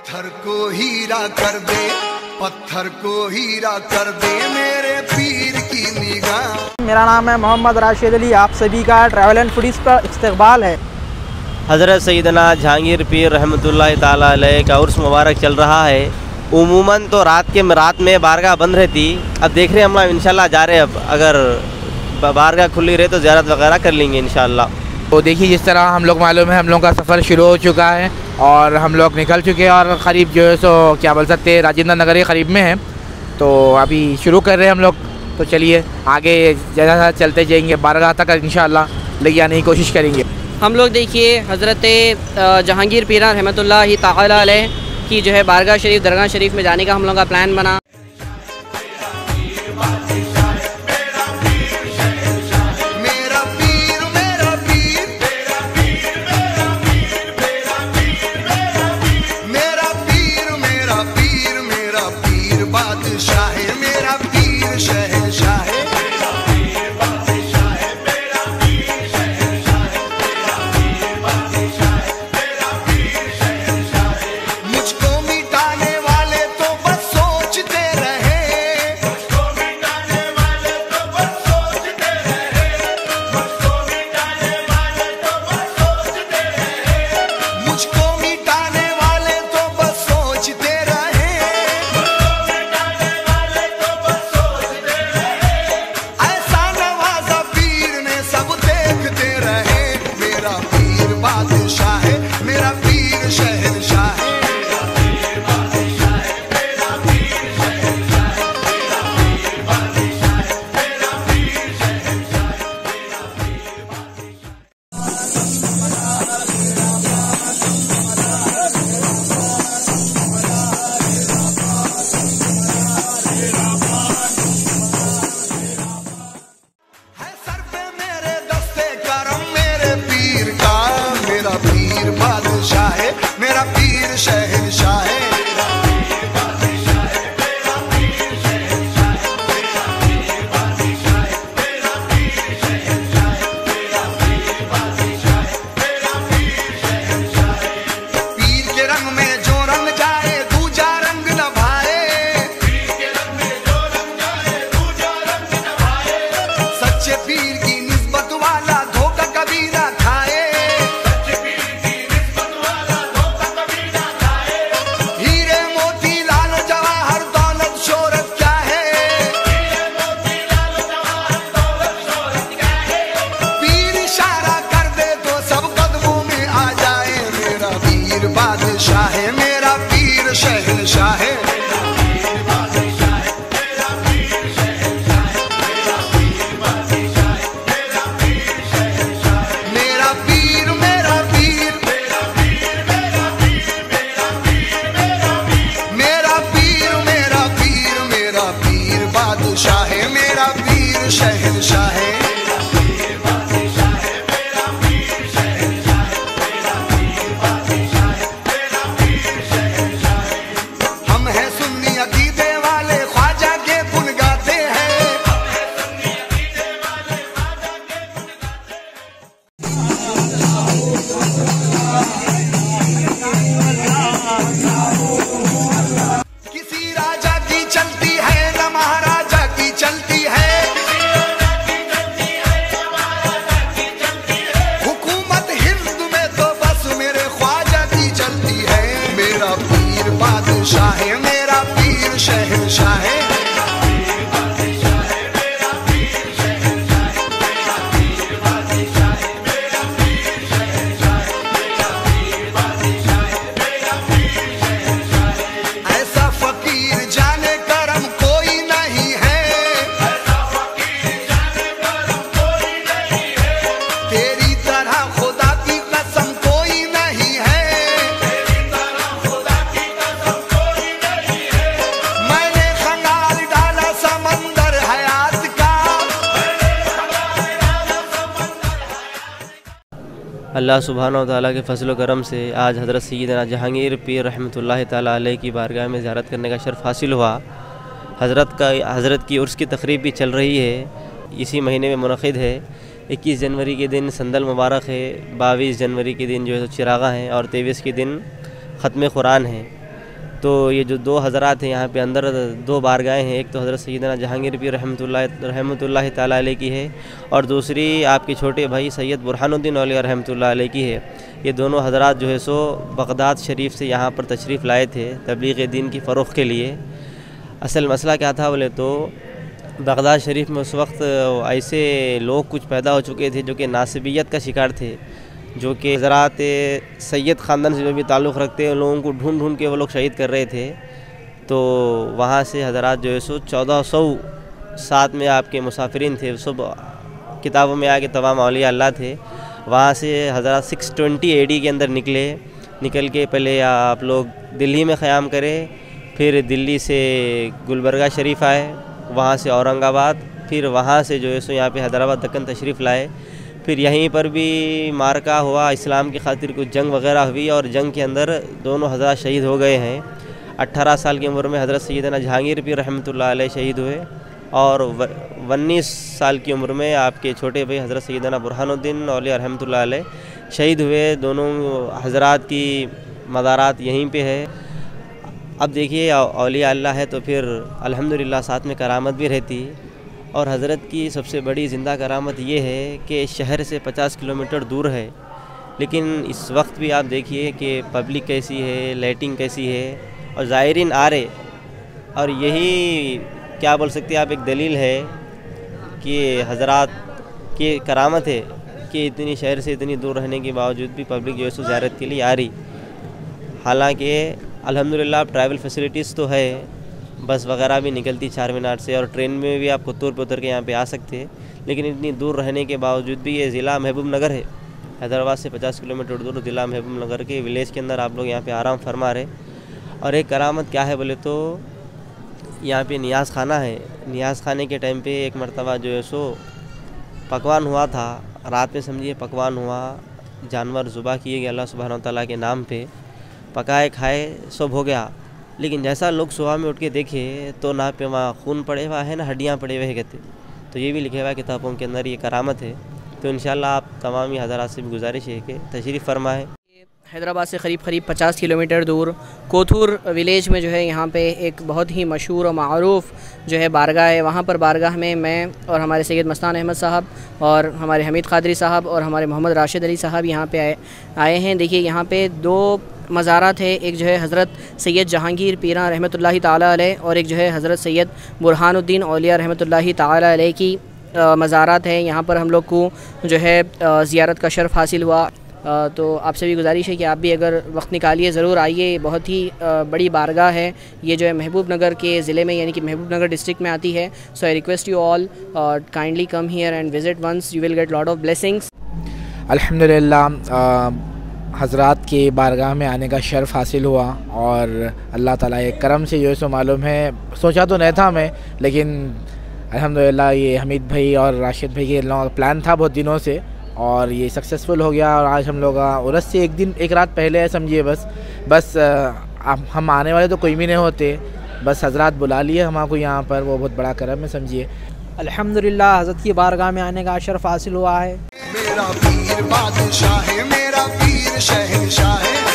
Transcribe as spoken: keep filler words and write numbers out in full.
पत्थर को हीरा कर दे, पत्थर को हीरा कर दे मेरे पीर की निगाह। मेरा नाम है मोहम्मद राशिद अली, आप सभी का ट्रैवल एंड फूडीज़ पर इस्तकबाल है। हज़रत सैयदना जहांगीर पीर रहमतुल्लाह ताला अलैह का उर्स मुबारक चल रहा है। उमूमन तो रात के रात में बारगाह बंद रहती, अब देख रहे हैं हम लोग इंशाल्लाह जा रहे हैं। अब अगर बारगाह खुली रहे तो ज़ियारत वगैरह कर लेंगे इंशाल्लाह। तो देखिए जिस तरह हम लोग मालूम है हम लोग का सफ़र शुरू हो चुका है और हम लोग निकल चुके हैं और क़रीब जो है सो क्या बोल सकते हैं राजेंद्र नगर के करीब में है। तो अभी शुरू कर रहे हैं हम लोग, तो चलिए आगे जैसा चलते जाएंगे बारगाह तक इंशाल्लाह ले जाने की कोशिश करेंगे। हम लोग देखिए हज़रत जहांगीर पीर रहमतुल्लाह ताला अलैह की जो है बारगाह शरीफ दरगाह शरीफ में जाने का हम लोग का प्लान बना। अल्लाह सुब्हानहू व तआला के फजल व करम से आज हज़रत सैयदना जहांगीर पीर रहमतुल्लाह ताला अलैह की बारगाह में ज़ियारत करने का शर्फ़ हासिल हुआ। हज़रत का हज़रत की उर्स की तक़रीब भी चल रही है, इसी महीने में मुनक़िद है। इक्कीस जनवरी के दिन संदल मुबारक है, बाईस जनवरी के दिन जो है चिरागा है और तेईस के दिन ख़त्म कुरान है। तो ये जो दो हज़रात हैं यहाँ पे अंदर दो बारगाहें हैं, एक तो हज़रत सैयदना जहांगीर पीर रहमतुल्लाह रहमतुल्लाह ताला अलैह की है और दूसरी आपके छोटे भाई सैयद बुरहानुद्दीन औलिया रहमतुल्लाह अलैह की है। ये दोनों हज़रात जो है सो बगदाद शरीफ से यहाँ पर तशरीफ़ लाए थे तबलीग दीन की फ़रोग़ के लिए। असल मसला क्या था बोले तो बगदाद शरीफ में उस वक्त ऐसे लोग कुछ पैदा हो चुके थे जो कि नासिबियत का शिकार थे, जो कि हज़रात सैयद ख़ानदान से जो भी ताल्लुक़ रखते हैं उन लोगों को ढूंढ ढूंढ के वो लोग शहीद कर रहे थे। तो वहाँ से हज़रात जो है सो चौदह सौ सात में आपके मुसाफिरीन थे, सब किताबों में आके तमाम औलिया अल्लाह थे। वहाँ से हज़रात सिक्स ट्वेंटी ए डी के अंदर निकले, निकल के पहले आप लोग दिल्ली में क़याम करें, फिर दिल्ली से गुलबर्गा शरीफ आए, वहाँ से औरंगाबाद, फिर वहाँ से जो है सो यहाँ पे हैदराबाद दक्कन तशरीफ़ लाए। फिर यहीं पर भी मार्का हुआ, इस्लाम की खातिर कुछ जंग वगैरह हुई और जंग के अंदर दोनों हज़रात शहीद हो गए हैं। अट्ठारह साल की उम्र में हज़रत सैयदना जहांगीर पीर रहमतुल्लाह अलैह शहीद हुए और उन्नीस साल की उम्र में आपके छोटे भाई हज़रत सैयदना बुरहानुद्दीन औलिया रहमतुल्लाह अलैह शहीद हुए। दोनों हज़रात की मज़ारात यहीं पे है। अब देखिए औलिया अल्लाह है तो फिर अल्हम्दुलिल्लाह साथ में करामत भी रहती। और हज़रत की सबसे बड़ी ज़िंदा करामत ये है कि शहर से पचास किलोमीटर दूर है, लेकिन इस वक्त भी आप देखिए कि पब्लिक कैसी है, लाइटिंग कैसी है और ज़ायरीन आ रहे। और यही क्या बोल सकते हैं आप, एक दलील है कि हज़रात की करामत है कि इतनी शहर से इतनी दूर रहने के बावजूद भी पब्लिक जो है सो ज़ियारत के लिए आ रही। हालांकि अल्हम्दुलिल्लाह ट्रैवल फैसिलिटीज़ तो है, बस वगैरह भी निकलती चार मीनार से और ट्रेन में भी आप कुत्तूर पे उतर के यहाँ पे आ सकते हैं। लेकिन इतनी दूर रहने के बावजूद भी ये ज़िला महबूब नगर है, हैदराबाद से पचास किलोमीटर दूर ज़िला महबूब नगर के विलेज के अंदर आप लोग यहाँ पे आराम फरमा रहे। और एक करामत क्या है बोले तो यहाँ पे नियाज़ खाना है। नियाज़ खाने के टाइम पे एक मरतबा जो है सो पकवान हुआ था, रात में समझिए पकवान हुआ, जानवर ज़ुबा किए गए अल्लाह सुब्हानहू तआला के नाम पे, पकाए खाए सब हो गया। लेकिन जैसा लोग सुबह में उठ के देखे तो ना पे वहाँ खून पड़े हुआ है ना हड्डियाँ पड़े हुए कहते। तो ये भी लिखे हुआ है किताबों के अंदर, ये करामत है। तो इंशाल्लाह आप तमाम ही हज़रात से भी गुजारिश है कि तशरीफ़ फरमाएँ। हैदराबाद से क़रीब क़रीब पचास किलोमीटर दूर कोथूर विलेज में जो है यहाँ पे एक बहुत ही मशहूर और मारूफ़ जो है बारगाह है। वहाँ पर बारगाह में मैं और हमारे सैयद मस्तान अहमद साहब और हमारे हमीद क़ादरी साहब और हमारे मोहम्मद राशिद अली साहब यहाँ पे आए आए हैं। देखिए यहाँ पे दो मज़ारात है, एक जो है हज़रत सैयद जहांगीर पीरा रहमतुल्लाहि ताला अलैह और एक जो है हज़रत सैयद बुरहानुद्दीन औलिया रहमतुल्लाहि ताला अलैह की मज़ारात है। यहाँ पर हम लोग को जो है ज़ियारत का शर्फ़ हासिल हुआ। तो आपसे भी गुजारिश है कि आप भी अगर वक्त निकालिए ज़रूर आइए। बहुत ही बड़ी बारगाह है ये जो है महबूब नगर के ज़िले में यानी कि महबूब नगर डिस्ट्रिक्ट में आती है। So I request you all kindly come here and visit once, you will get lot of blessings. अल्हम्दुलिल्लाह हज़रात के बारगाह में आने का शर्फ़ हासिल हुआ और अल्लाह ताला के करम से जो है सो मालूम है, सोचा तो नहीं था मैं, लेकिन अल्हम्दुलिल्लाह ये हमीद भाई और राशिद भाई के लोगों का प्लान था बहुत दिनों से और ये सक्सेसफुल हो गया। और आज हम लोग उर्स से एक दिन एक रात पहले है समझिए, बस बस आ, हम आने वाले तो कोई भी नहीं होते, बस हज़रात बुला लिए हमारे यहाँ पर, वो बहुत बड़ा करम है समझिए। अल्हम्दुलिल्लाह हज़रत की बारगाह में आने का शर्फ़ हासिल हुआ है। मेरा पीर बादशाह है, मेरा पीर शहंशाह है।